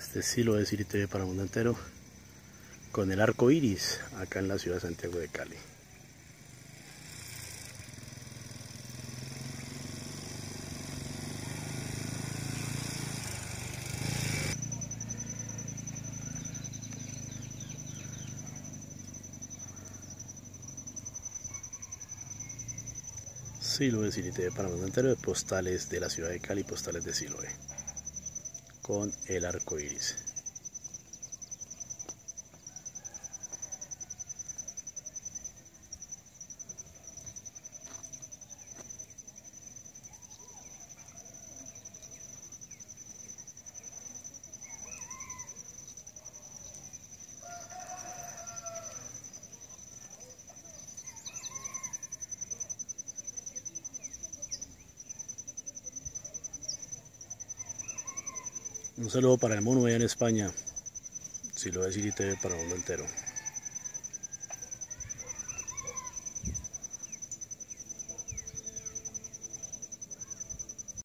Este sí lo es City TV para el mundo entero, con el arco iris acá en la ciudad de Santiago de Cali. Siloé City TV para el mundo entero, de postales de la ciudad de Cali, postales de Siloé, con el arco iris. Un saludo para el mono allá en España. Siloé City TV para el mundo entero.